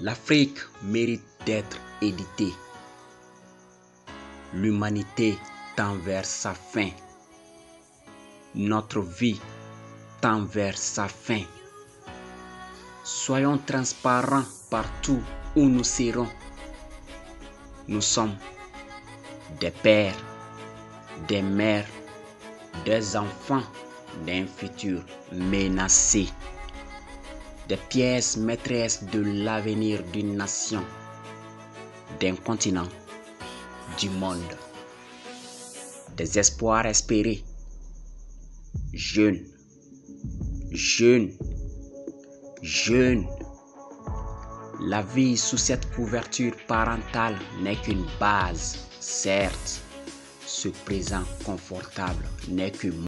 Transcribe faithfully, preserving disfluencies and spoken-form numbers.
L'Afrique mérite d'être éditée. L'humanité tend vers sa fin. Notre vie tend vers sa fin. Soyons transparents partout où nous serons. Nous sommes des pères, des mères, des enfants d'un futur menacé, des pièces maîtresses de l'avenir d'une nation, d'un continent, du monde, des espoirs espérés. Jeunes, jeunes, jeunes, la vie sous cette couverture parentale n'est qu'une base, certes, ce présent confortable n'est que